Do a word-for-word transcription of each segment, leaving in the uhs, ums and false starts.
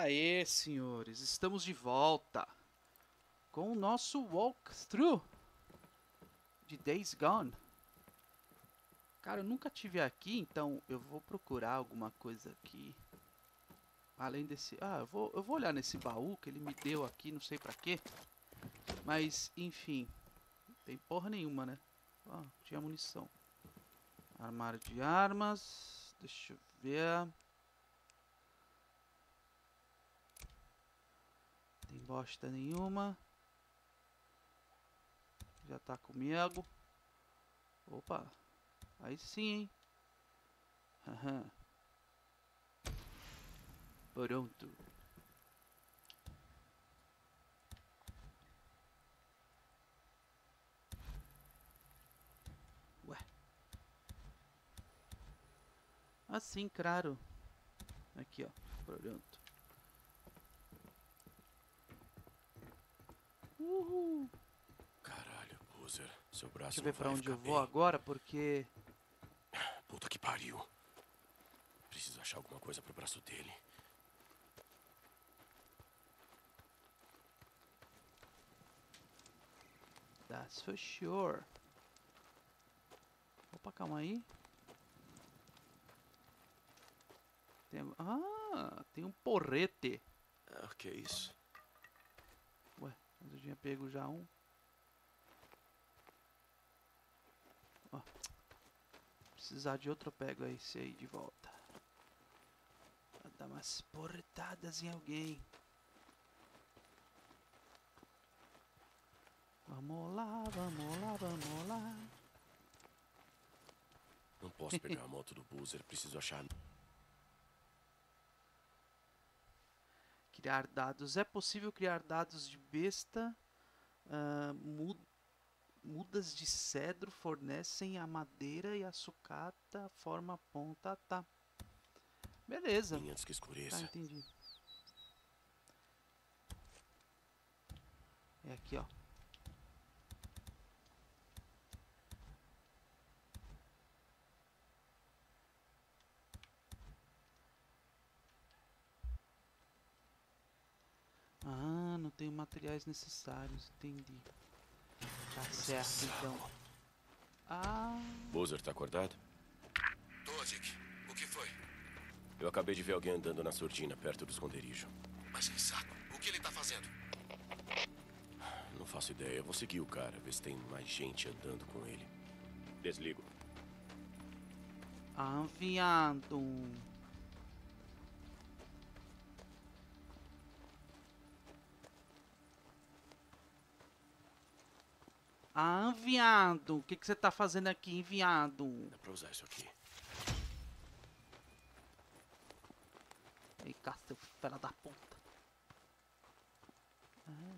Aê, senhores, estamos de volta com o nosso walkthrough de Days Gone. Cara, eu nunca tive aqui, então eu vou procurar alguma coisa aqui. Além desse... Ah, eu vou, eu vou olhar nesse baú que ele me deu aqui, não sei pra quê. Mas, enfim, não tem porra nenhuma, né? Ó, tinha munição. Armário de armas, deixa eu ver... Tem bosta nenhuma. Já tá comigo. Opa. Aí sim, hein. Aham. Pronto. Ué. Assim, claro. Aqui, ó. Pronto. Uhul. Caralho, Boozer. Seu braço Deixa eu ver não pra vai onde ficar eu vou bem. agora, porque... Puta que pariu. Preciso achar alguma coisa pro braço dele. That's for sure. Opa, calma aí. Tem... Ah, tem um porrete. Ah, o que é isso? Ué, mas eu tinha pego já um. Ó. Precisar de outro, eu pego esse aí de volta. Pra dar umas porretadas em alguém. Vamos lá, vamos lá, vamos lá. Não posso pegar a moto do Boozer. Preciso achar... Criar dados. É possível criar dados de besta. Uh, mud mudas de cedro fornecem a madeira e a sucata forma a ponta. Tá. Beleza. Antes que escureça. Tá, entendi. É aqui, ó. Ah, não tenho materiais necessários. Entendi. Tá certo, então. Ah... Boozer, tá acordado? Tô, Dick. O que foi? Eu acabei de ver alguém andando na surdina, perto do esconderijo. Mas que saco. O que ele tá fazendo? Não faço ideia. Eu vou seguir o cara, ver se tem mais gente andando com ele. Desligo. Ah, viado. Ah, viado. O que que você tá fazendo aqui, viado? Dá pra usar isso aqui. Ei, cá, seu fera da puta. Ah.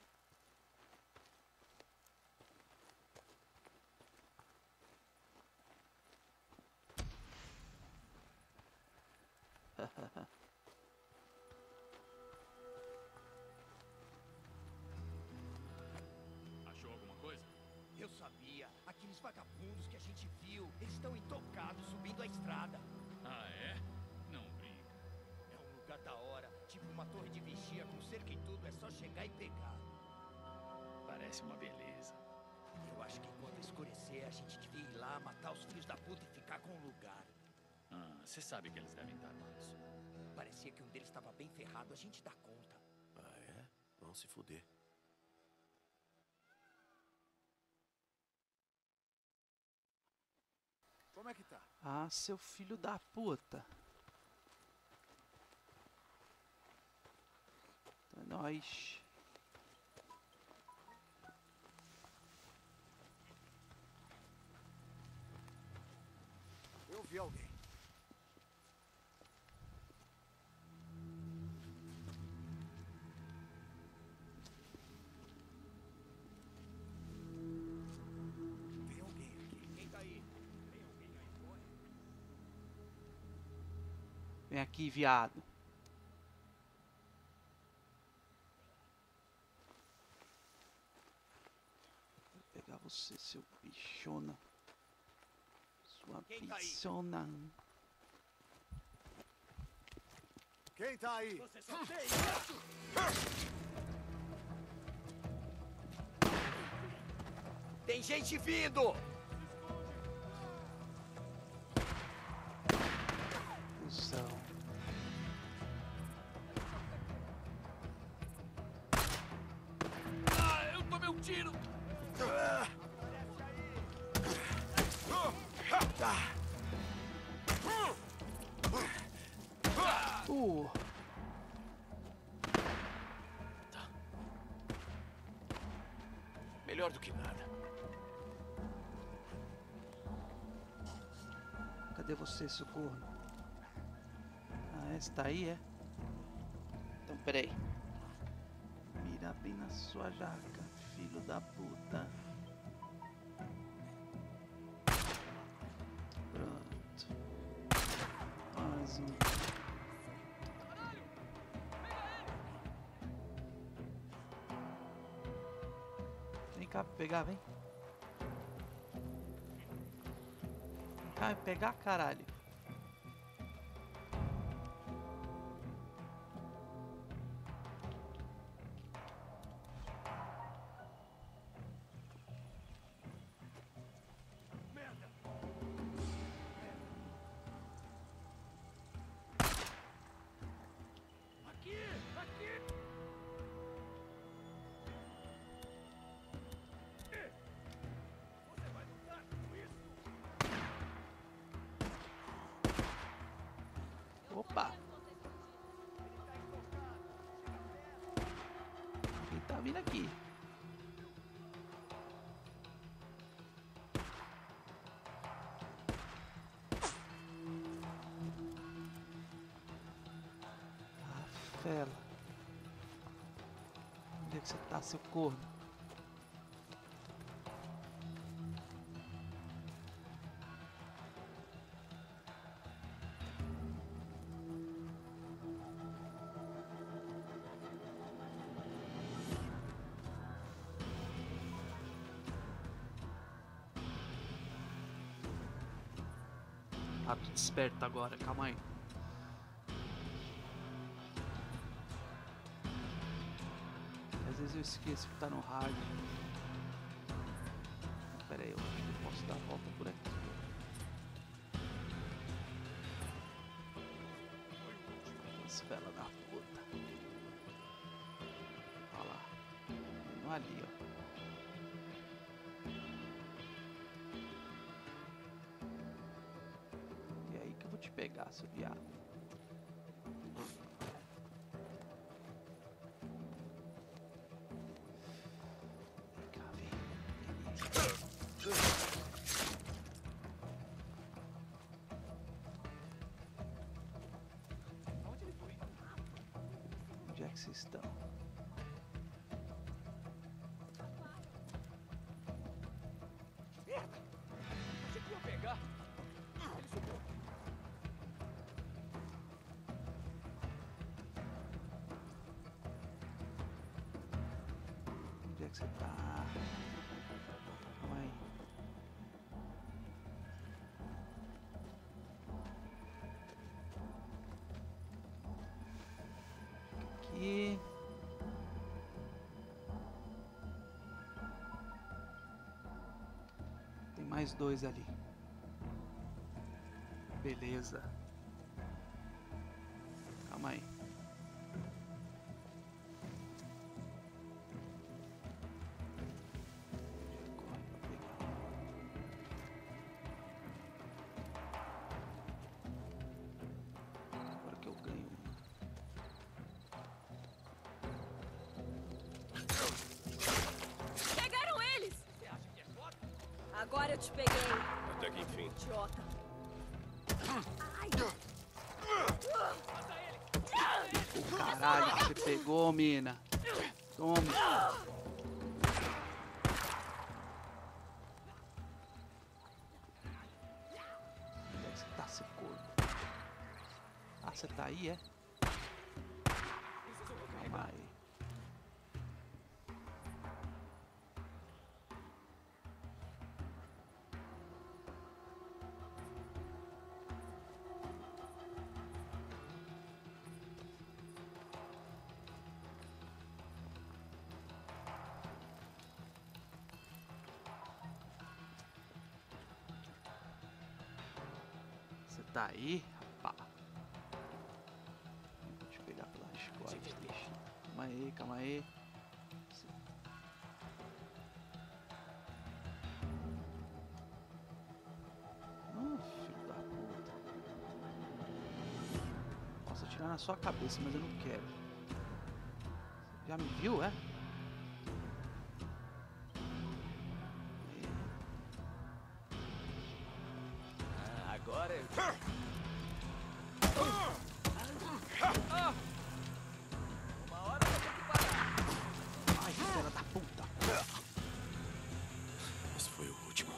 Achou alguma coisa? Eu sabia. Aqueles vagabundos que a gente viu, eles estão intocados subindo a estrada. Ah, é? Não brinca. É um lugar da hora, tipo uma torre de vigia com cerca e tudo, é só chegar e pegar. Parece uma beleza. Eu acho que quando escurecer, a gente devia ir lá, matar os filhos da puta e ficar com o lugar. Ah, você sabe que eles devem estar armados. Parecia que um deles estava bem ferrado, a gente dá conta. Ah, é? Vamos se fuder. Como é que tá? Ah, seu filho da puta. É nóis. Eu vi alguém. Tem alguém aqui. Quem tá aí? Tem alguém aí fora? Vem aqui, viado. Vou pegar você, seu bichona. Sua Quem tá aí? bichona. Quem tá aí? Você só tem isso! Tem gente vindo! Cusão. Ah, eu tomei um tiro! Uh, Melhor do que nada. cadê você, socorro? Ah, esse tá aí, é? Então, peraí. Mira bem na sua jaca, filho da puta. Pronto. Mais um. Vem cá pegar, vem. Vem cá pegar, caralho. Aqui! Aqui! Você vai lutar com isso? Opa! Quem tá vindo aqui? Ah, fela. Onde é que você tá, seu corno? Ah, tô desperto agora, calma aí. Às vezes eu esqueço que tá no rádio. Pera aí, eu acho que eu posso dar a volta por aqui. As felas da puta. Olha lá. Não ali, ó. E aí que eu vou te pegar, seu viado. Vem cá, vem. Onde ele foi? Onde é que vocês estão? Merda! Achei que ia pegar. Ele subiu. Onde é que você tá? Calma aí. Aqui. Tem mais dois ali. Beleza. Calma aí. Corre pra pegar. Agora que eu ganho. Pegaram eles! Você acha que é foda? Agora eu te peguei, Até que enfim. idiota. Ai! O caralho que você pegou, mina. Tome. Onde é que você tá, seu corno? Ah, você tá aí, é? Calma aí. daí, rapá. Deixa eu pegar pela chicote. Deixa. Calma aí, calma aí. Ah, filho da puta. Posso atirar na sua cabeça, mas eu não quero. Já me viu, é? Agora eu... Uma hora vai ter que parar. Ai, filha da puta. Esse foi o último.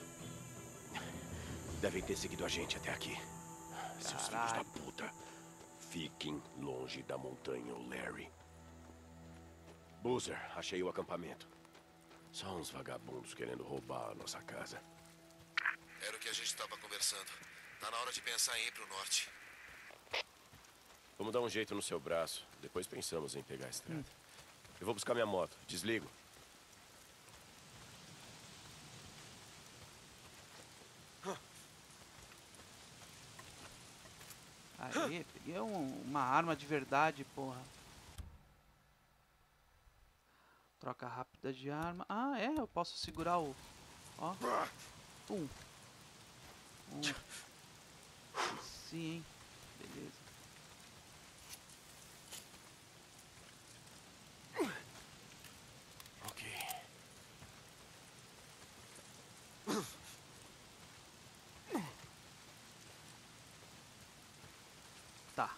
Devem ter seguido a gente até aqui. Seus filhos da puta. Fiquem longe da montanha, Larry. Boozer, achei o acampamento. Só uns vagabundos querendo roubar a nossa casa. Era o que a gente estava conversando. Tá na hora de pensar em ir pro norte. Vamos dar um jeito no seu braço. Depois pensamos em pegar a estrada. Eu vou buscar minha moto. Desligo. Aí, peguei um- uma arma de verdade, porra. Troca rápida de arma. Ah, é, eu posso segurar o... Ó. Pum. Um. Sim, hein. Beleza. Ok. Tá.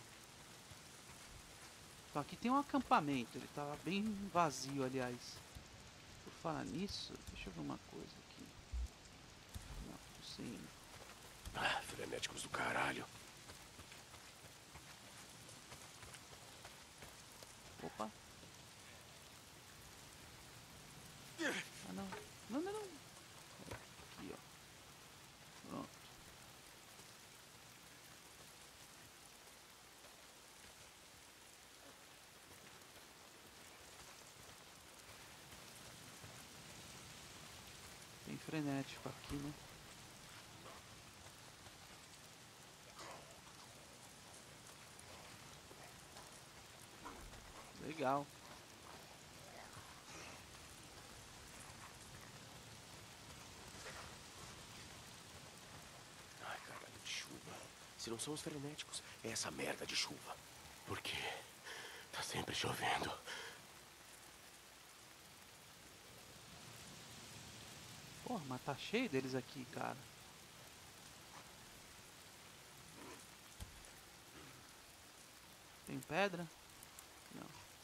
Então aqui tem um acampamento. Ele tava bem vazio, aliás. Por falar nisso, deixa eu ver uma coisa aqui. Não, sim. Ah, frenéticos do caralho. Opa. Ah, não. Não, não, não. Aqui, ó. Pronto. Bem frenético aqui, né? Legal. Ai, caralho de chuva. Se não são os frenéticos, é essa merda de chuva. Por quê? Tá sempre chovendo. Porra, mas tá cheio deles aqui, cara. Tem pedra? Não.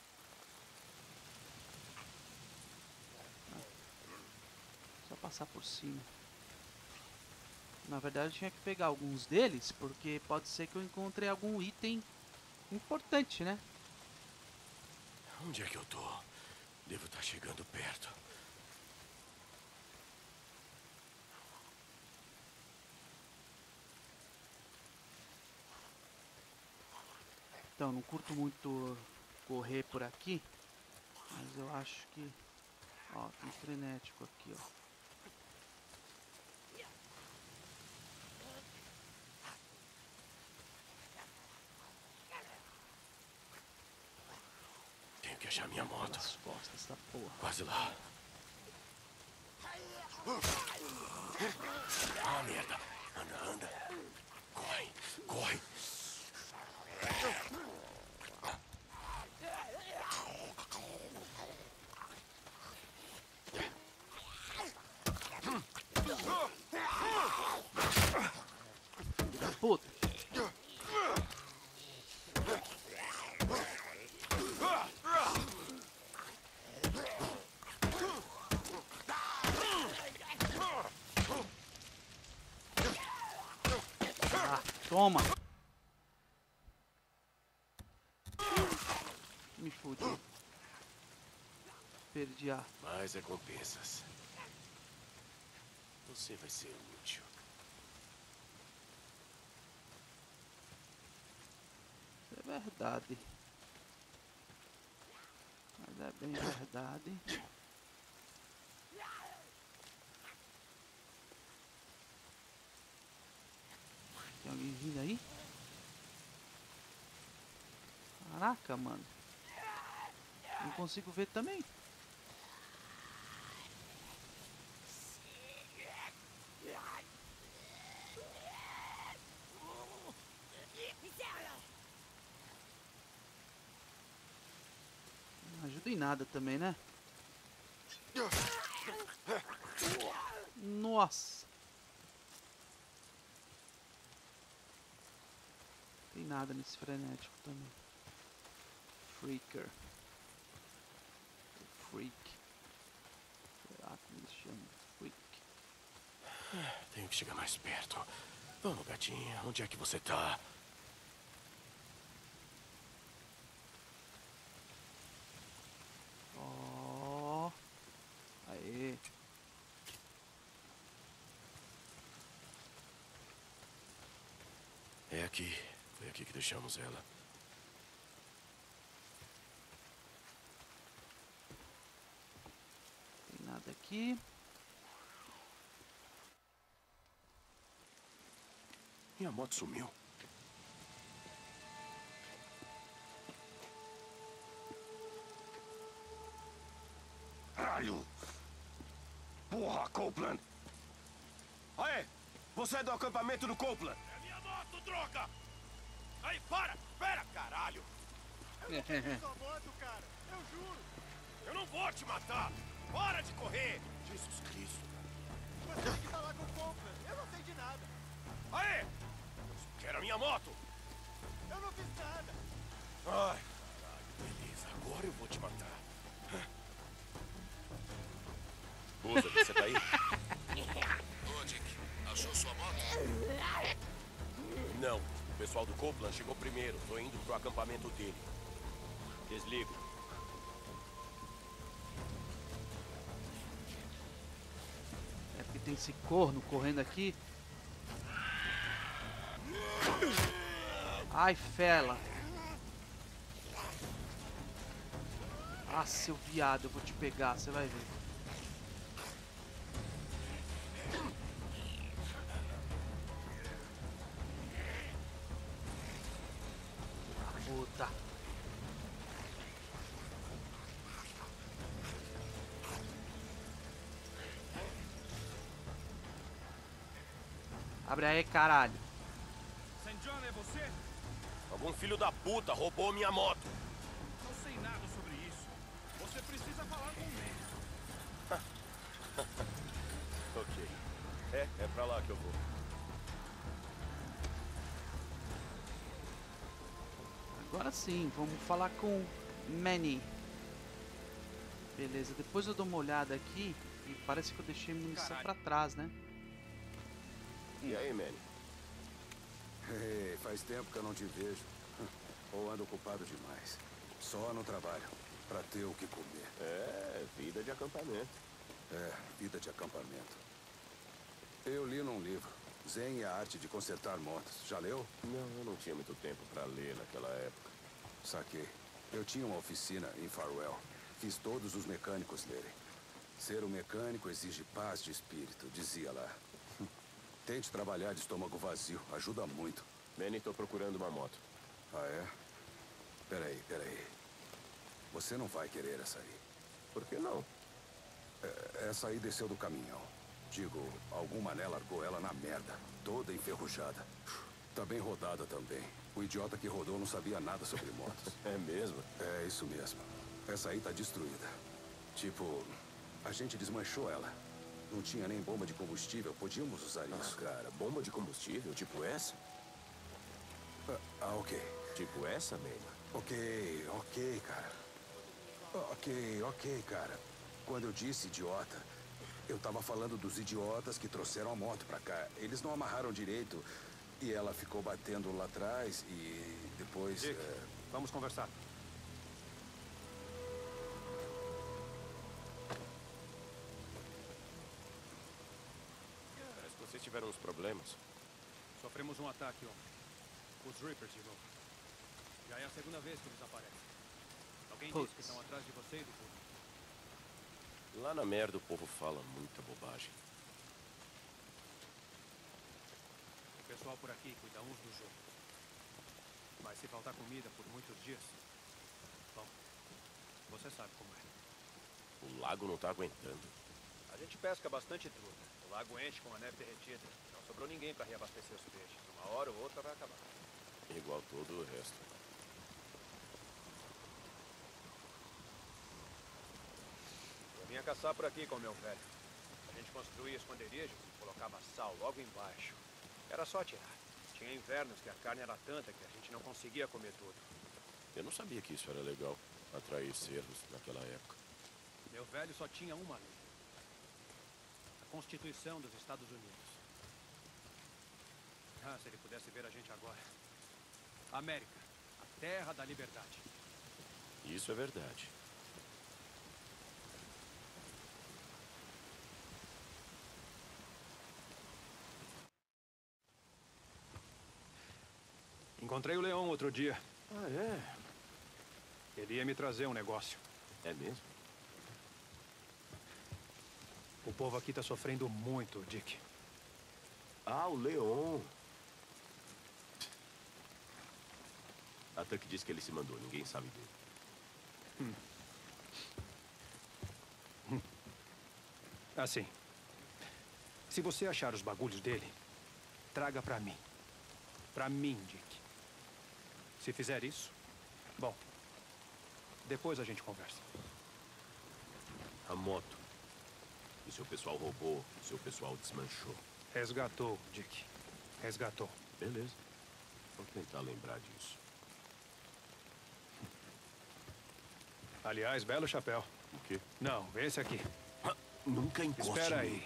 Ah. Só passar por cima. Na verdade eu tinha que pegar alguns deles, porque pode ser que eu encontre algum item importante, né? Onde é que eu tô? Devo estar chegando perto. Então, não curto muito correr por aqui, mas eu acho que... Ó, tem frenético aqui, ó. Tenho que achar minha moto. Pelas costas da porra. Quase lá. Ah, merda. Anda, anda. Corre, corre. Filho da puta. Ah, toma. Me fudi. Perdi a... Mais recompensas. Você vai ser útil. Isso é verdade. Mas é bem verdade. Tem Caraca, mano. Não consigo ver também. Não ajuda em nada também, né? Nossa. Tem nada nesse frenético também. Freaker. Freak. Será que eles chamam Freak? Tenho que chegar mais perto. Vamos, gatinha. Onde é que você tá? Ó. Aê. É aqui. Foi aqui que deixamos ela. Tem nada aqui. Minha moto sumiu. Caralho! Porra, Copeland! Aê! Você é do acampamento do Copeland? É minha moto, droga! Aí, para! Espera, caralho! Sua moto, cara! Eu juro! Eu não vou te matar! Para de correr! Jesus Cristo! Você tem que falar com o Copeland! Eu não sei de nada! Aê! Quero a minha moto! Eu não fiz nada! Ai, caralho, beleza. Agora eu vou te matar. Usa, você tá aí? Ô, Dick, achou sua moto? Não. O pessoal do Copeland chegou primeiro. Tô indo pro acampamento dele. Desligo. É porque tem esse corno correndo aqui. Ai, fela. Ah, seu viado, eu vou te pegar, você vai ver. Puta. Abre aí, caralho. Saint John, é você? Algum filho da puta roubou minha moto. Não sei nada sobre isso. Você precisa falar com ele. Ok. É, é pra lá que eu vou. Agora sim, vamos falar com Manny. Beleza, depois eu dou uma olhada aqui e parece que eu deixei munição Caralho. pra trás, né? E aí, Manny? Ei, faz tempo que eu não te vejo. Ou ando ocupado demais. Só no trabalho, pra ter o que comer. É, vida de acampamento. É, vida de acampamento. Eu li num livro, Zen e a Arte de Consertar Motos. Já leu? Não, eu não tinha muito tempo pra ler naquela época. Saquei. Eu tinha uma oficina em Farwell. Fiz todos os mecânicos lerem. Ser um mecânico exige paz de espírito, dizia lá. Tente trabalhar de estômago vazio, ajuda muito. Manny, tô procurando uma moto. Ah, é? Peraí, peraí. Você não vai querer essa aí. Por que não? É, essa aí desceu do caminhão. Digo, algum mané largou ela na merda, toda enferrujada. Tá bem rodada também. O idiota que rodou não sabia nada sobre motos. É mesmo? É isso mesmo. Essa aí tá destruída. Tipo, a gente desmanchou ela. Não tinha nem bomba de combustível, podíamos usar isso. Ah, cara, bomba de combustível, tipo essa? Ah, ah, ok. Tipo essa, Manny? Ok, ok, cara. Ok, ok, cara. Quando eu disse idiota, eu tava falando dos idiotas que trouxeram a moto pra cá. Eles não amarraram direito e ela ficou batendo lá atrás e depois... Dick, é, vamos conversar. Parece que vocês tiveram uns problemas. Sofremos um ataque ontem. Os Reapers de novo. Já é a segunda vez que eles aparecem. Alguém Putz. disse que estão atrás de você e do povo. Lá na merda o povo fala muita bobagem. O pessoal por aqui cuida uns dos outros. Mas se faltar comida por muitos dias, Você sabe como é. O lago não tá aguentando. A gente pesca bastante truta. O lago enche com a neve derretida. Não sobrou ninguém para reabastecer os peixes. Uma hora ou outra vai acabar. Igual todo o resto. Eu vinha caçar por aqui com o meu velho. A gente construía esconderijos e colocava sal logo embaixo. Era só atirar. Tinha invernos que a carne era tanta que a gente não conseguia comer tudo. Eu não sabia que isso era legal, atrair cervos naquela época. Meu velho só tinha uma lei. A Constituição dos Estados Unidos. Ah, se ele pudesse ver a gente agora. América, a terra da liberdade. Isso é verdade. Encontrei o Leão outro dia. Ah, é? Ele ia me trazer um negócio. É mesmo? O povo aqui tá sofrendo muito, Dick. Ah, o Leon. A Tuck disse que ele se mandou, ninguém sabe dele. Hum. Hum. Assim. Se você achar os bagulhos dele, traga pra mim. Pra mim, Dick. Se fizer isso, bom, depois a gente conversa. A moto. O seu pessoal roubou, o seu pessoal desmanchou. Resgatou, Dick. Resgatou. Beleza. Vou tentar lembrar disso. Aliás, belo chapéu. O quê? Não, esse aqui. Ah, nunca encoste. Espera em mim. aí.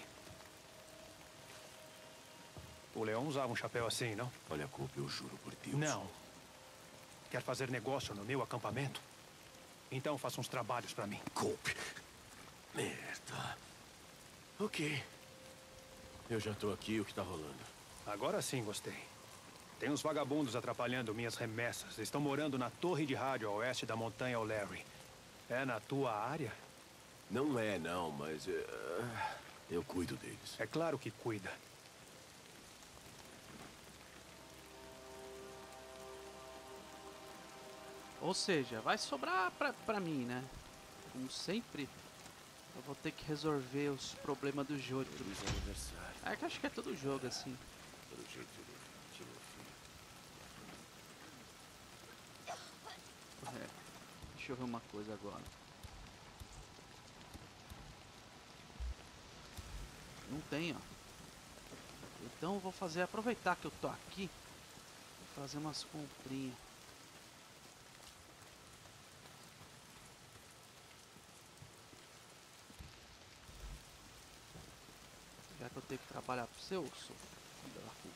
O Leão usava um chapéu assim, não? Olha, Cope, eu juro por Deus. Não. Quer fazer negócio no meu acampamento? Então faça uns trabalhos pra mim. Cope. Merda. Ok. Eu já tô aqui, o que tá rolando? Agora sim gostei. Tem uns vagabundos atrapalhando minhas remessas. Estão morando na torre de rádio a oeste da montanha O'Leary. É na tua área? Não é, não, mas... Uh, eu cuido deles. É claro que cuida. Ou seja, vai sobrar pra, pra mim, né? Como sempre, eu vou ter que resolver os problemas do jogo. Feliz aniversário. É que acho que é todo jogo assim. Pelo jeito ele tinha um filho. É. Deixa eu ver uma coisa agora. Não tem, ó. Então eu vou fazer, aproveitar que eu tô aqui, vou fazer umas comprinhas. Já que eu tenho que trabalhar pro seu, sou filho da puta.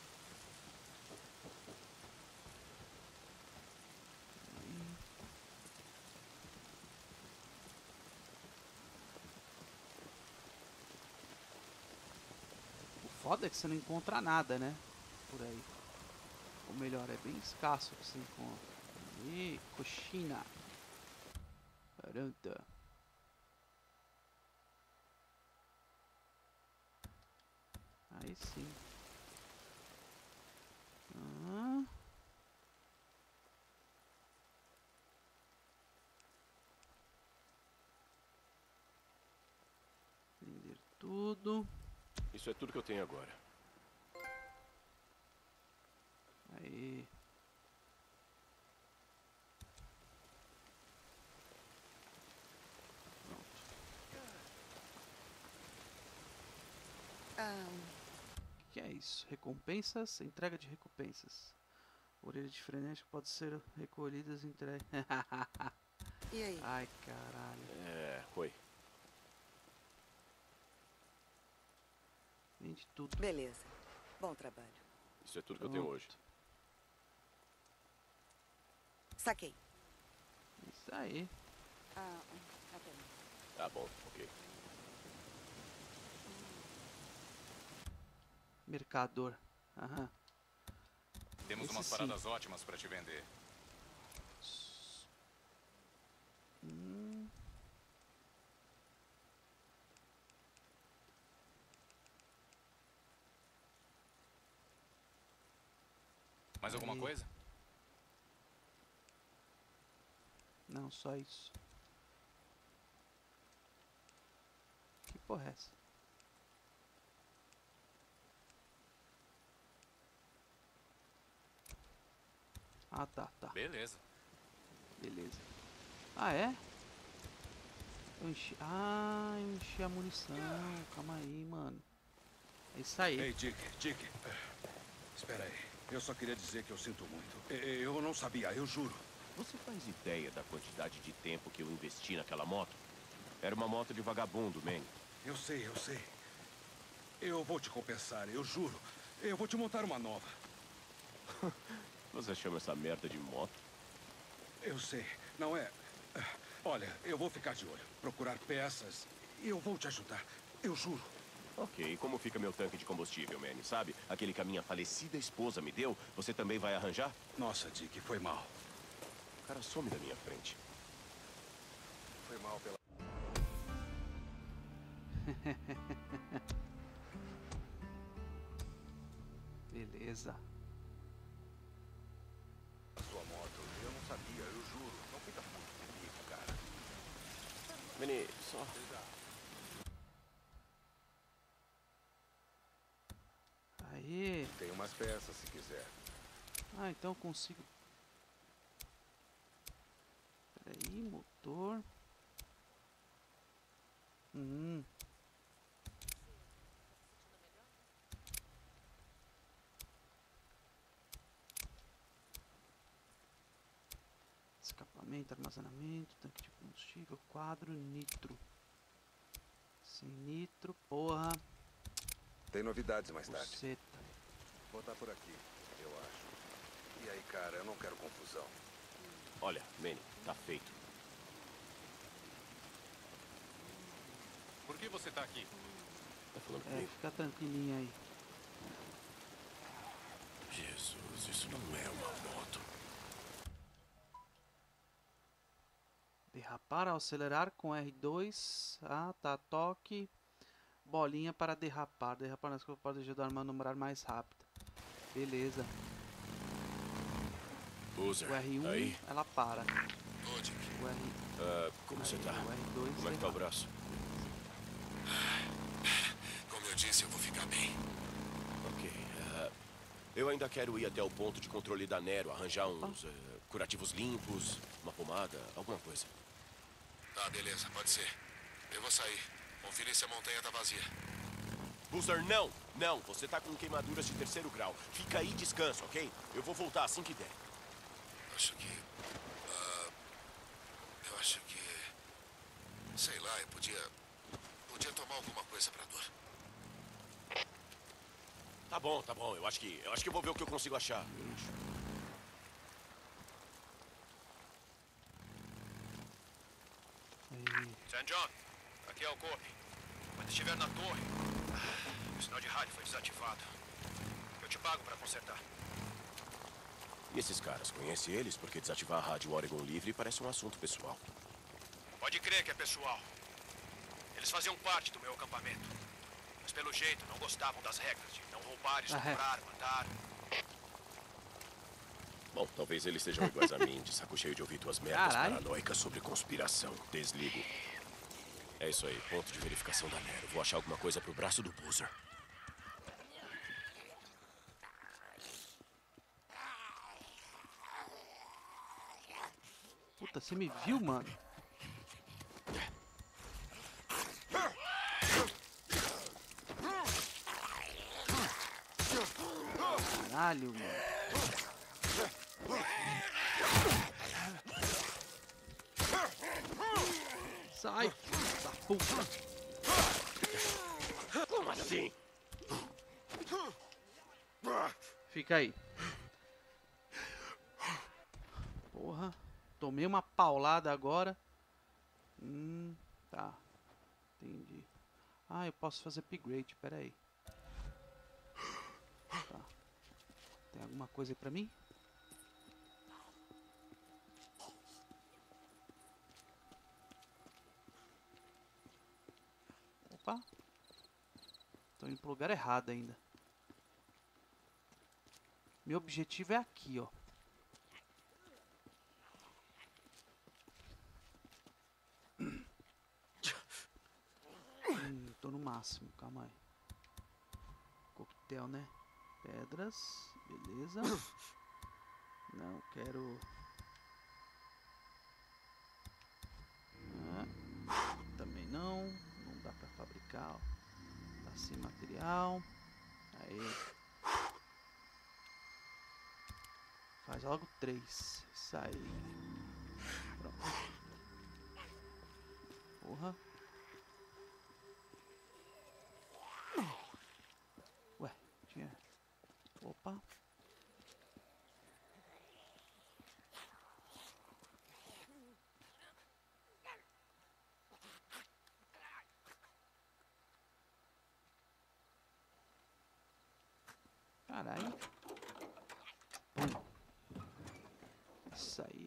O foda é que você não encontra nada, né? Por aí. Ou melhor, é bem escasso que você encontra. E coxina. quarenta. Aí sim. Ah. Vender tudo. Isso é tudo que eu tenho agora. Aí. Pronto. Ah, O que é isso? Recompensas? Entrega de recompensas. Orelha de frenético pode ser recolhidas e entregue. e aí? Ai, caralho. É, oi. Vende tudo. Beleza. Bom trabalho. Isso é tudo que eu tenho hoje. Saquei. Isso aí. Ah, até mais. Tá bom, ok. Mercador. Aham. Temos Esse umas sim. paradas ótimas pra te vender. Hum. Mais alguma Aí. coisa? Não, só isso. porra é essa? Ah, tá, tá. Beleza. Beleza. Ah, é? Eu enchi... Ah, eu enchi a munição. Calma aí, mano. É isso aí. Ei, Dick, Dick. Espera aí. Eu só queria dizer que eu sinto muito. E- Eu não sabia, eu juro. Você faz ideia da quantidade de tempo que eu investi naquela moto? Era uma moto de vagabundo, man. Eu sei, eu sei. Eu vou te compensar, eu juro. Eu vou te montar uma nova. Você chama essa merda de moto? Eu sei, não é... Olha, eu vou ficar de olho, procurar peças e eu vou te ajudar. Eu juro. Ok, e como fica meu tanque de combustível, man? Sabe? Aquele que a minha falecida esposa me deu, você também vai arranjar? Nossa, Dick, foi mal. O cara some da minha frente. Foi mal pela... Beleza. sua moto. Eu não sabia, eu juro. Não fica puto comigo, cara. Manny, só... Aí. Tem umas peças se quiser. Ah, então eu consigo. Peraí, motor. Hum. Escapamento, armazenamento, tanque de combustível, quadro, nitro. Sem nitro, porra. Tem novidades mais tarde. Buceta. Vou estar por aqui, eu acho. E aí, cara, eu não quero confusão. Olha, Manny, tá feito. Por que você tá aqui? Tá falando É, comigo? fica tranquilinho aí. Jesus, isso não é uma moto. Derrapar ao acelerar com R dois. Ah, tá. Toque. Bolinha para derrapar. Derrapar nas coisas pode ajudar a manobrar mais rápido. Beleza. Boozer, O R um, aí? ela para. Ô, Dick, O R... Ah, como você aí, tá? O R dois Como é que tá o derrapa. braço? como eu disse, eu vou ficar bem. Ok. ah, eu ainda quero ir até o ponto de controle da Nero, arranjar uns ah, curativos limpos, uma pomada, alguma coisa. Tá, beleza, pode ser. Eu vou sair. Conferir se a montanha tá vazia. Boozer, não! Não, você tá com queimaduras de terceiro grau. Fica aí e descansa, ok? Eu vou voltar assim que der. Acho que... ah, eu acho que... Sei lá, eu podia... Podia tomar alguma coisa pra dor. Tá bom, tá bom. Eu acho que eu acho que eu vou ver o que eu consigo achar. Aí. Saint John, aqui é o Corp. Quando estiver na torre, o sinal de rádio foi desativado. Eu te pago para consertar. E esses caras, conhece eles? Porque desativar a rádio Oregon Livre parece um assunto pessoal. Pode crer que é pessoal. Eles faziam parte do meu acampamento. Mas pelo jeito não gostavam das regras de não roubar, estuprar, matar. Bom, talvez eles sejam iguais a mim, de saco cheio de ouvir tuas merdas Caralho. paranoicas sobre conspiração. Desligo. É isso aí, ponto de verificação da Nero. Vou achar alguma coisa pro braço do Boozer. Puta, você me viu, mano? Caralho, mano. Sai, filho da puta. Como assim? Fica aí. Porra. Tomei uma paulada agora. Hum, tá. Entendi. Ah, eu posso fazer upgrade, pera aí. Tá. Tem alguma coisa aí pra mim? Opa. Tô indo pro lugar errado ainda. Meu objetivo é aqui, ó. Hum, máximo. Calma aí. Coquetel, né? Pedras. Beleza. Não quero... Ah, também não. Não dá pra fabricar. Ó. Tá sem material. Aí. Faz logo três. Isso aí. Pronto. Porra. Ué, tinha... Opa. Caralho. Isso aí.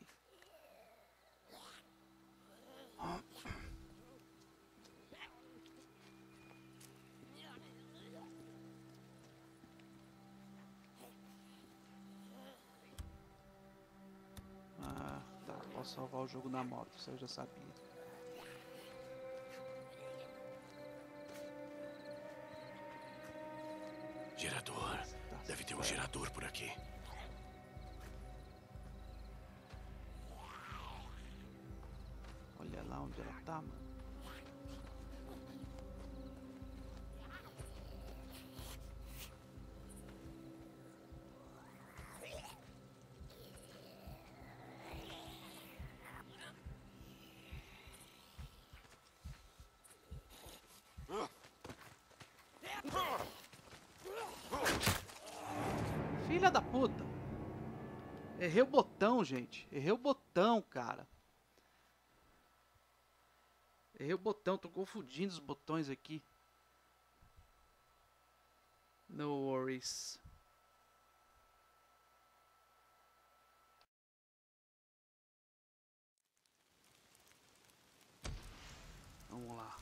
Ah, tá. Posso salvar o jogo na moto, isso eu já sabia. Gerador. Tá Deve ter um certo. gerador por aqui. Olha lá onde ela tá, mano. Filha da puta! Errei o botão, gente. Errei o botão, cara. Errei o botão, tô confundindo os botões aqui. No worries. Vamos lá.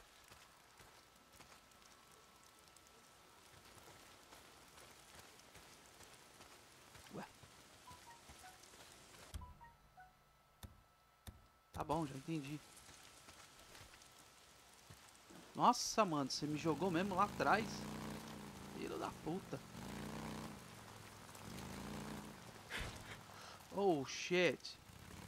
Ué. Tá bom, já entendi. Nossa, mano, você me jogou mesmo lá atrás. Filho da puta. Oh, shit.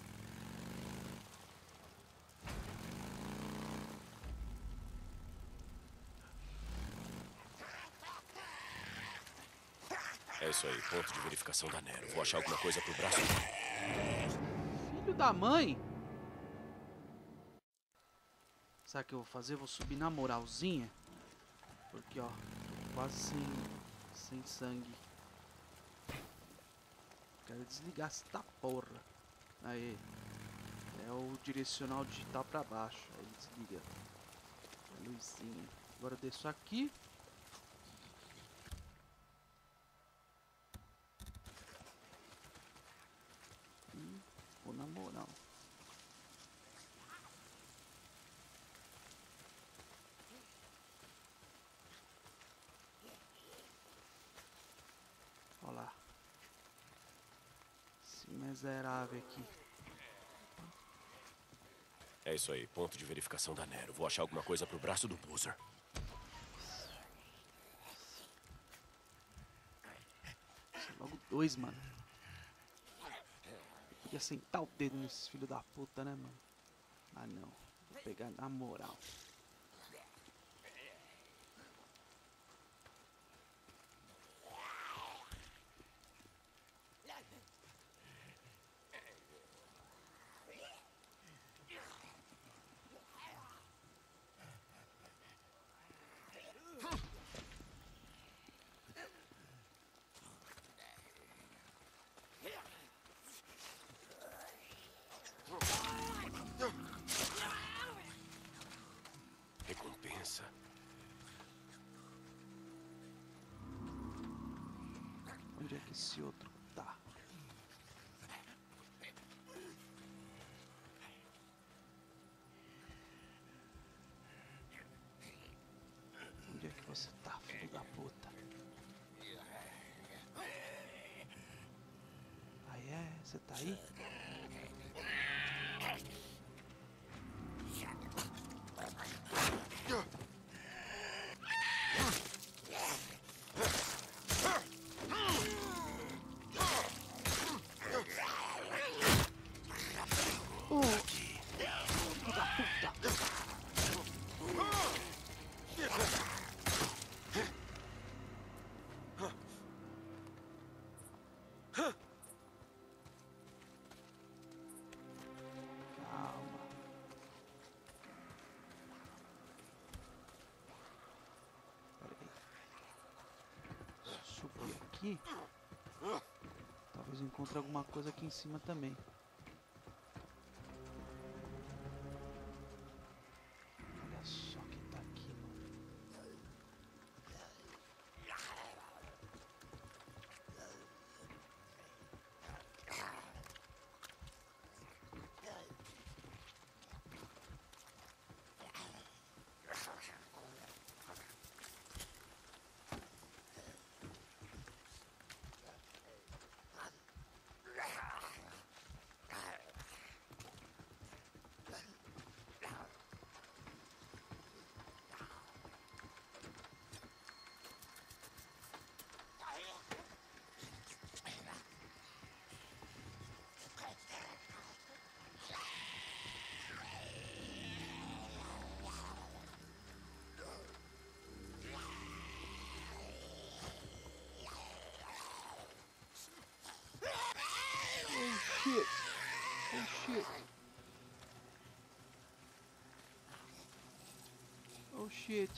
É isso aí, ponto de verificação da Nero. Vou achar alguma coisa pro braço. Filho da mãe. Sabe o que eu vou fazer? Eu vou subir na moralzinha. Porque, ó, tô quase sem, sem sangue. Quero desligar essa porra. Aí. É o direcional digital pra baixo. Aí desliga. A luzinha. Agora eu desço aqui. E vou na moral. Olha lá. Esse miserável aqui. É isso aí, ponto de verificação da Nero. Vou achar alguma coisa pro braço do Boozer. Logo dois, mano. Eu podia sentar o dedo nesse filho da puta, né, mano? Ah, não. Vou pegar na moral. Recompensa. Onde é que esse outro tá? Onde é que você tá, filho da puta? Ah, é? Você tá aí? aqui. Talvez eu encontre alguma coisa aqui em cima também. Olha só quem tá aqui, mano. Shit. Oh shit. Oh shit.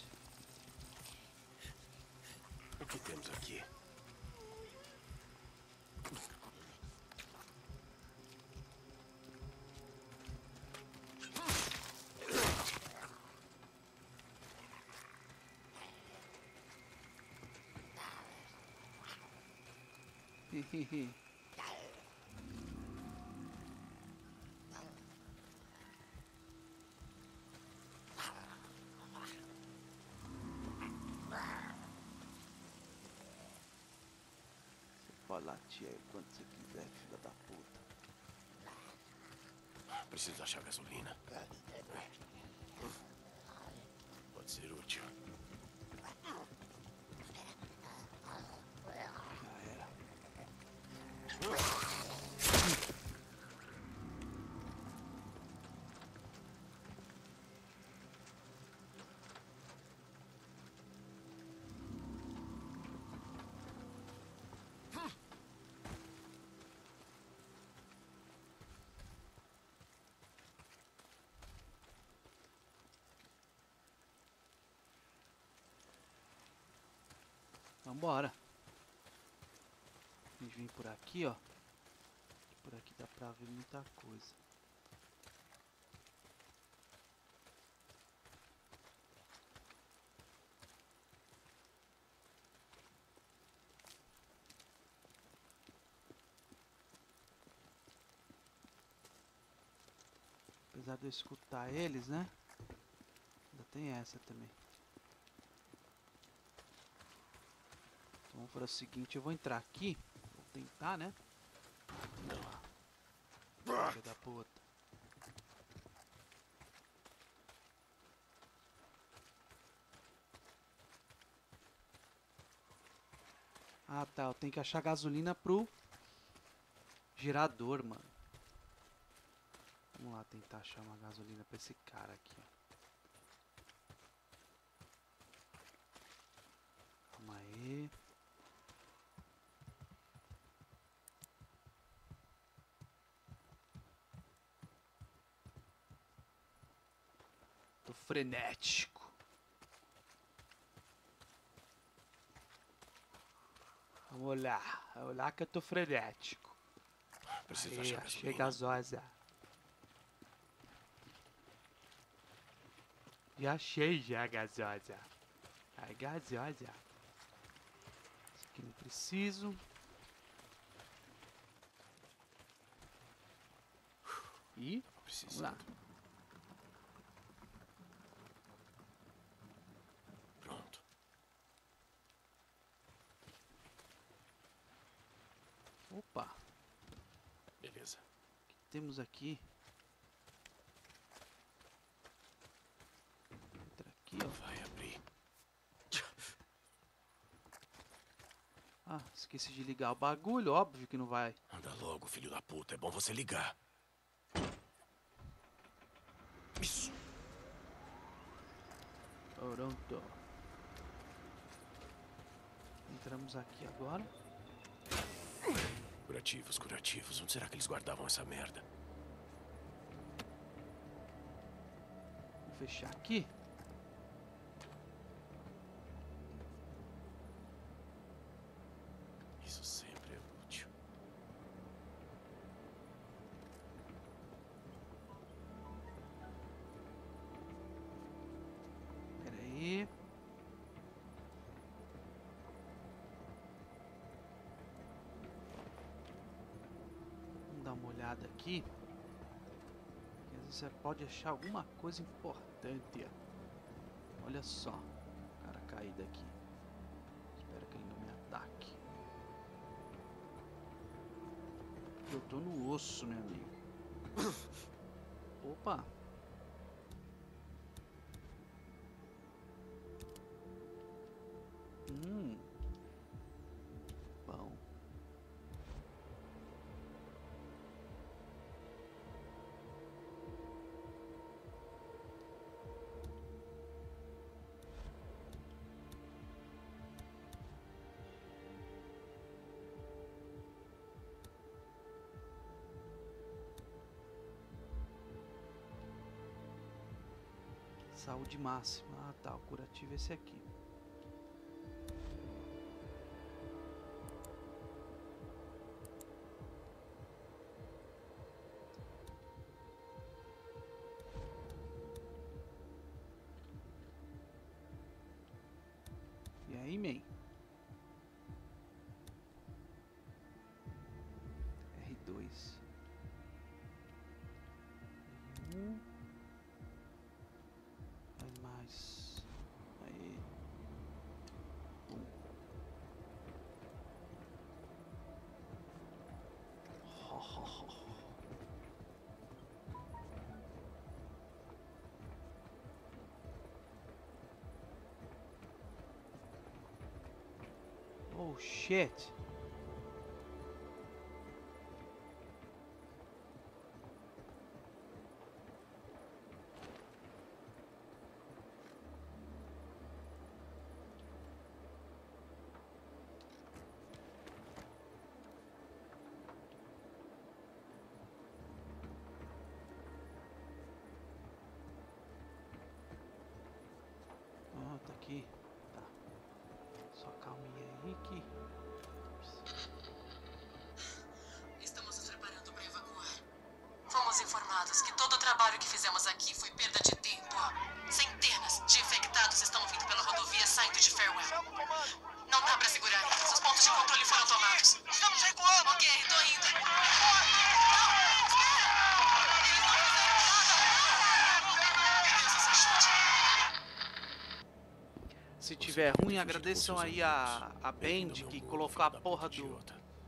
O que temos aqui? Hehehe. Pode latir aí quando você quiser, filha da puta. Preciso achar gasolina. Pode ser útil. Já era. Vambora. A gente vem por aqui, ó. Por aqui dá pra ver muita coisa. Apesar de eu escutar eles, né? Ainda tem essa também. Então vamos fazer o seguinte, eu vou entrar aqui. Vou tentar, né? Filha da puta. Ah tá, eu tenho que achar gasolina pro gerador, mano. Vamos lá tentar achar uma gasolina pra esse cara aqui, ó. Calma aí. Tô frenético. Vamos lá, vamos lá que eu tô frenético. Preciso Aí, achar achei gasolina. gasosa. Já achei já gasosa. A gasosa. Isso aqui não preciso. E vamos lá. Pronto. Opa, Beleza. o que temos aqui? Entra aqui, ó. Vai abrir. Ah, esqueci de ligar o bagulho, óbvio que não vai. Anda logo, filho da puta. É bom você ligar. Isso. Pronto. Entramos aqui agora. Curativos, curativos. Onde será que eles guardavam essa merda? Vou fechar aqui. olhada aqui. Que às vezes você pode achar alguma coisa importante. Olha só. O cara caído aqui. Espero que ele não me ataque. Eu tô no osso, meu amigo. Opa. Hum. Bom. Saúde máxima. Ah, tá. O curativo é esse aqui. E aí, man? R dois. Um. Aí mais. Aí. Um. Ho, ho, ho. Oh shit. Ah, tá aqui. Tá. Só calminha aí que. Estamos nos preparando para evacuar. Fomos informados que todo o trabalho que fizemos aqui foi perda de tempo. Centenas de infectados estão vindo pela rodovia saindo de Farewell. Não dá para segurar eles. Os pontos de controle foram tomados. Estamos recuando. Ok, tô indo. Não! Eles não fizeram nada! Deus nos ajude. Se tiver ruim, agradeçam aí a, a Band que colocou a porra do,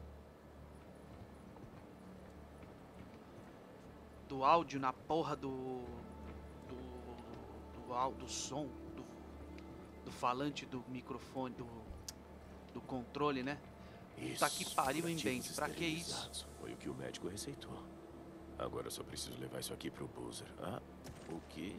do áudio na porra do do, do, au- do som do, do falante do microfone do, do controle, né? Puta que pariu, hein, Band? Pra que isso? Foi o que o médico receitou. Agora eu só preciso levar isso aqui pro Boozer. Ah, o quê?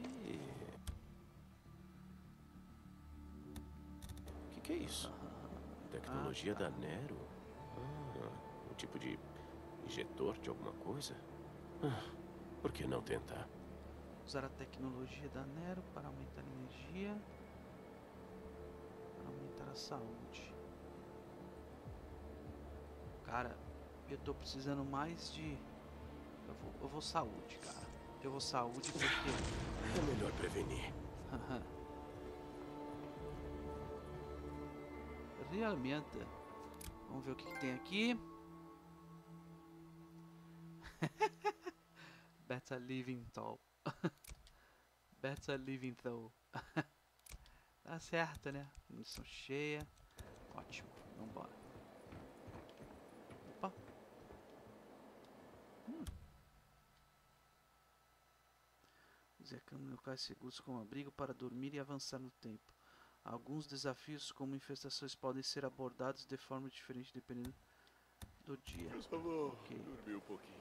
O que, que é isso? Tecnologia Ah, tá. da Nero? Ah, um tipo de injetor de alguma coisa? Ah, por que não tentar? Usar a tecnologia da Nero para aumentar a energia, para aumentar a saúde. Cara, eu tô precisando mais de... Eu vou, eu vou saúde, cara. Eu vou saúde porque... É melhor prevenir. Realmente. Vamos ver o que, que tem aqui. Better living though. Better living though. Tá certo, né? Munição cheia. Ótimo. Vambora. Opa. Hum. Use a cama em locais seguros como abrigo para dormir e avançar no tempo. Alguns desafios, como infestações, podem ser abordados de forma diferente dependendo do dia. Eu só vou Ok. dormir um pouquinho.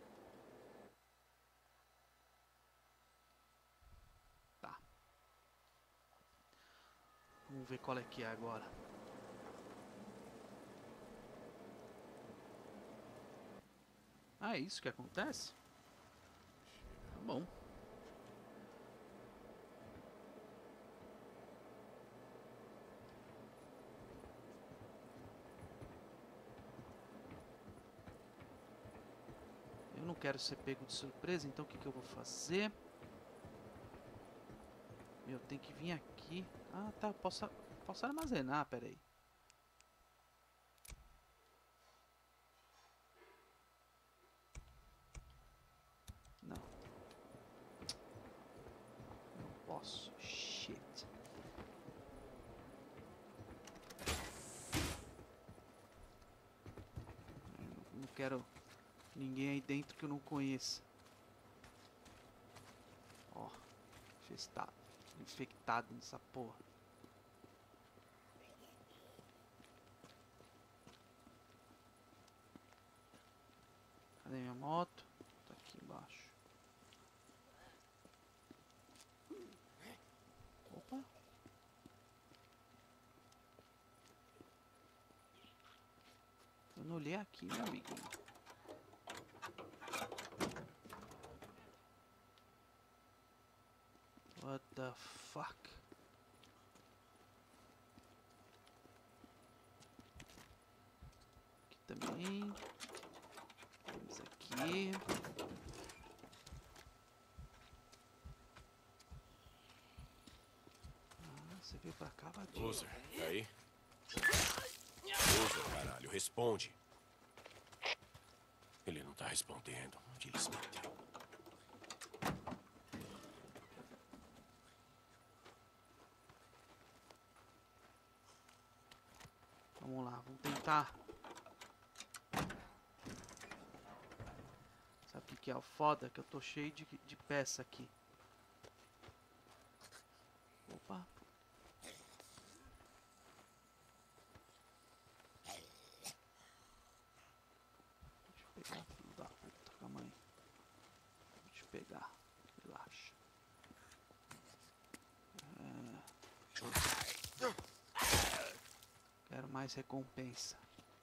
Tá. Vamos ver qual é que é agora. Ah, é isso que acontece? Tá bom. Eu não quero ser pego de surpresa, então o que, que eu vou fazer? Eu tenho que vir aqui. Ah, tá. Posso, posso armazenar, peraí. posso. Shit. Não quero ninguém aí dentro que eu não conheça. Ó, infestado, infectado nessa porra. Cadê minha moto? Tá aqui embaixo. Opa. Eu não olhei aqui, meu amiguinho. What the fuck? Aqui também. Vamos aqui. Ah, você veio pra cá, Vadinho. Boozer, tá aí? Boozer, caralho, responde. Ele não tá respondendo. Onde ele se meteu? Vamos lá, vamos tentar. Sabe o que, que é o foda? Que eu tô cheio de, de peça aqui. Opa. Deixa eu pegar, filho da puta, calma aí. Deixa eu pegar, relaxa. É... Quero mais recompensa.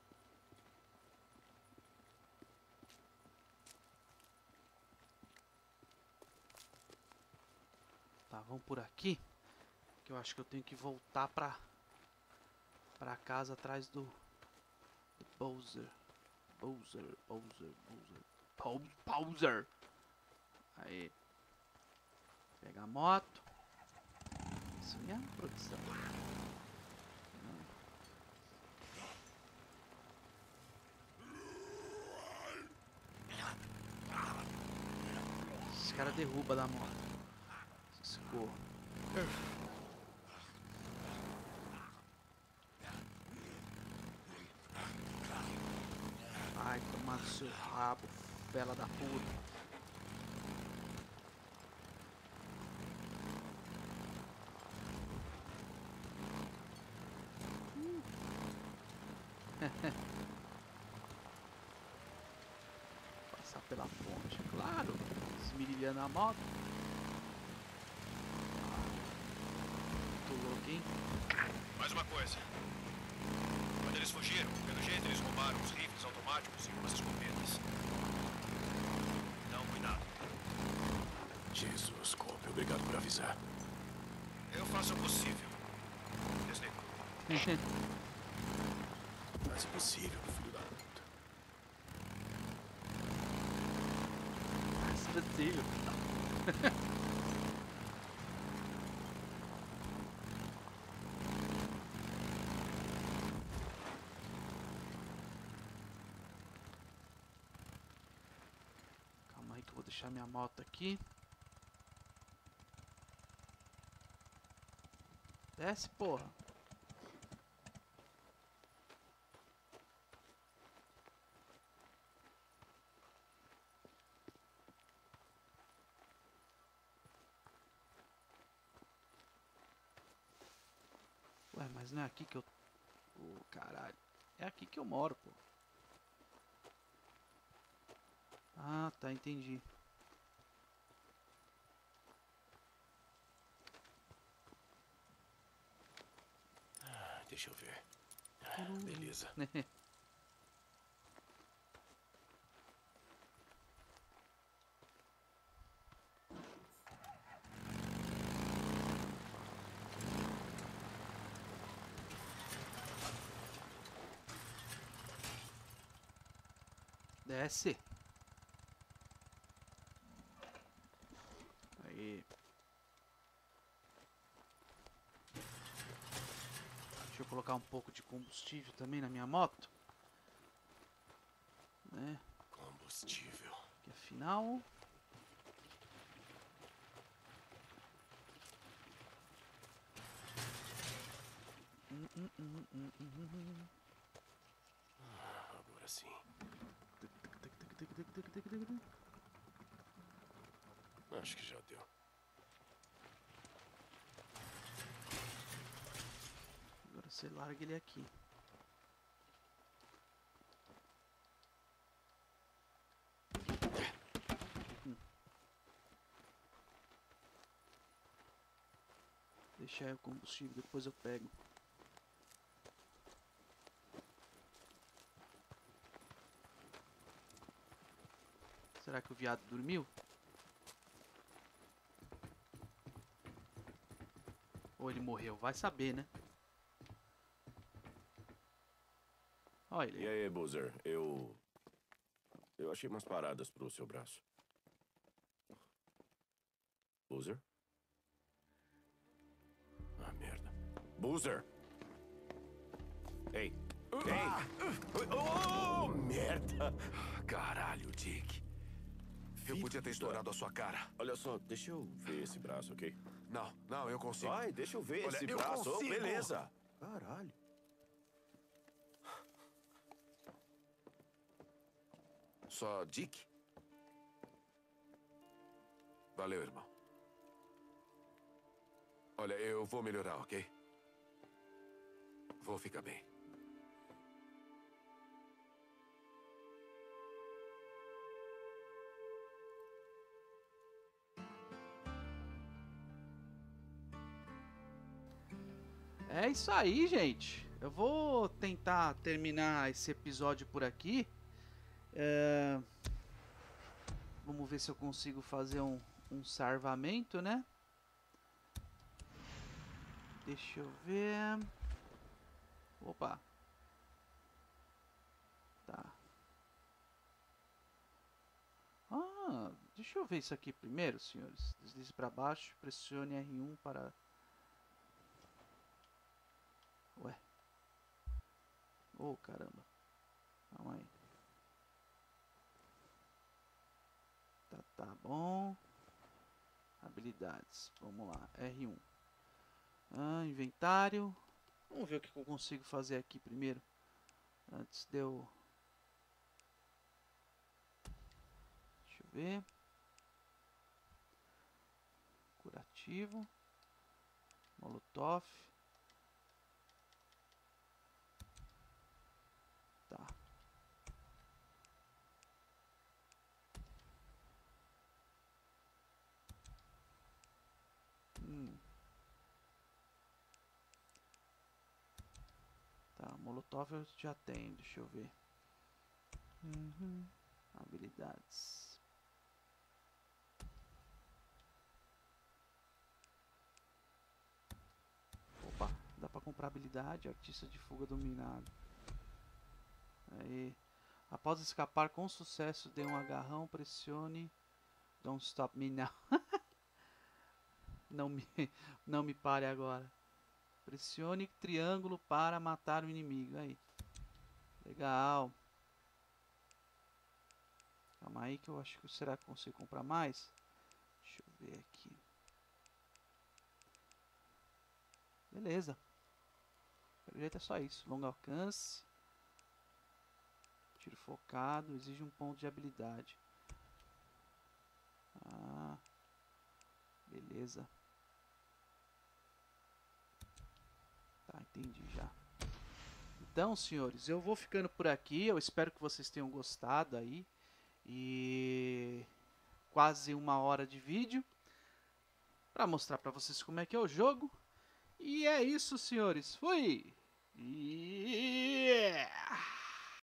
Tá, vamos por aqui. Que eu acho que eu tenho que voltar pra, pra casa atrás do, do Bowser. Bowser, Bowser, Bowser. Pow, Bowser. Aí. Pega a moto. Isso mesmo, produção. Esse cara derruba da moto. Esse corro. Ai, tomar no seu rabo, bela da puta. Hum. Passar pela ponte, claro. Esmirilhando a moto. Muito louco, hein? Mais uma coisa. Quando eles fugiram, pelo jeito eles roubaram os rifles automáticos e umas escopetas. Não, cuidado. Jesus, Cope, obrigado por avisar. Eu faço o possível. Desligo. Mas é possível, filho da puta. Mas possível. Calma aí que eu vou deixar minha moto aqui. Desce, porra. Ué, mas não é aqui que eu... Ô, caralho. É aqui que eu moro, pô. Ah, tá, entendi. Ah, deixa eu ver. Ah, beleza. Desce. Aí. Deixa eu colocar um pouco de combustível também na minha moto. Né? Combustível. Que afinal... hum, hum, hum, hum, hum. Agora sim. Acho que já deu. Agora você larga ele aqui. Hum. Deixa aí o combustível, depois eu pego. Será que o viado dormiu? Ou ele morreu? Vai saber, né? Olha ele. E aí, Boozer, eu... Eu achei umas paradas pro seu braço. Boozer? Ah, merda. Boozer! Ei! Ei! Oh, merda! Caralho, Dick. Eu podia ter estourado a sua cara. Olha só, deixa eu ver esse braço, ok? Não, não, eu consigo. Vai, deixa eu ver Olha, esse eu braço. Oh, consigo. beleza. Caralho. Só Dick? Valeu, irmão. Olha, eu vou melhorar, ok? Vou ficar bem. É isso aí, gente. Eu vou tentar terminar esse episódio por aqui. É... Vamos ver se eu consigo fazer um, um salvamento, né? Deixa eu ver. Opa. Tá. Ah, deixa eu ver isso aqui primeiro, senhores. Deslize para baixo, pressione R um para... Ué. Oh, caramba. Calma aí. Tá, tá bom. Habilidades. Vamos lá. R um. Ah, inventário. Vamos ver o que eu consigo fazer aqui primeiro. Antes de eu... Deixa eu ver. Curativo. Molotov. Tá. Hum. Tá, Molotov eu já tenho, deixa eu ver. Uhum. Habilidades. Opa, dá pra comprar habilidade, artista de fuga dominado. Aí, após escapar com sucesso, dê um agarrão, pressione. Don't stop me now. não me, não me pare agora. Pressione triângulo para matar o inimigo. Aí, legal. Calma aí que eu acho que será que eu consigo comprar mais? Deixa eu ver aqui. Beleza. Pelo jeito é só isso. Longo alcance. Tiro focado. Exige um ponto de habilidade. Ah. Beleza. Tá, entendi já. Então, senhores, eu vou ficando por aqui. Eu espero que vocês tenham gostado aí. E quase uma hora de vídeo para mostrar para vocês como é que é o jogo. E é isso, senhores. Fui! Yeah!